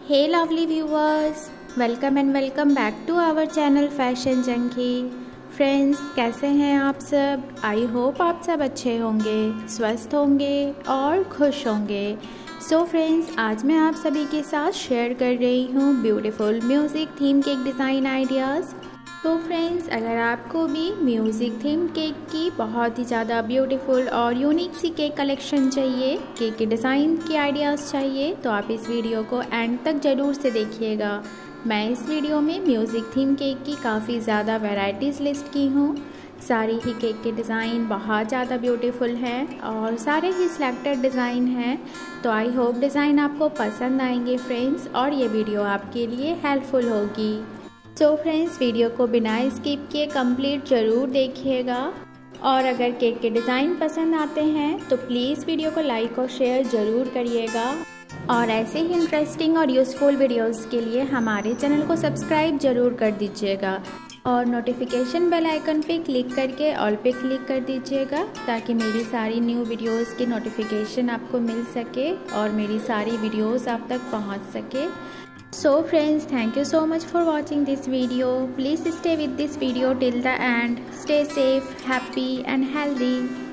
Hey lovely viewers, welcome and welcome back to our channel Fashion Junkie। Friends कैसे हैं आप सब? I hope आप सब अच्छे होंगे, स्वस्थ होंगे और खुश होंगे। सो फ्रेंड्स, आज मैं आप सभी के साथ शेयर कर रही हूँ beautiful music theme cake design ideas. तो फ्रेंड्स, अगर आपको भी म्यूज़िक थीम केक की बहुत ही ज़्यादा ब्यूटीफुल और यूनिक सी केक कलेक्शन चाहिए, केक के डिज़ाइन के आइडियाज़ चाहिए, तो आप इस वीडियो को एंड तक ज़रूर से देखिएगा। मैं इस वीडियो में म्यूज़िक थीम केक की काफ़ी ज़्यादा वैरायटीज़ लिस्ट की हूँ। सारी ही केक के डिज़ाइन बहुत ज़्यादा ब्यूटीफुल हैं और सारे ही सिलेक्टेड डिज़ाइन हैं। तो आई होप डिज़ाइन आपको पसंद आएंगे फ्रेंड्स, और ये वीडियो आपके लिए हेल्पफुल होगी। तो फ्रेंड्स, वीडियो को बिना स्किप किए कंप्लीट ज़रूर देखिएगा, और अगर केक के डिज़ाइन पसंद आते हैं तो प्लीज़ वीडियो को लाइक और शेयर ज़रूर करिएगा। और ऐसे ही इंटरेस्टिंग और यूज़फुल वीडियोस के लिए हमारे चैनल को सब्सक्राइब ज़रूर कर दीजिएगा, और नोटिफिकेशन बेल आइकन पे क्लिक करके ऑल पे क्लिक कर दीजिएगा, ताकि मेरी सारी न्यू वीडियोस की नोटिफिकेशन आपको मिल सके और मेरी सारी वीडियोस आप तक पहुंच सके। So friends, thank you so much for watching this video. Please stay with this video till the end. Stay safe, happy and healthy.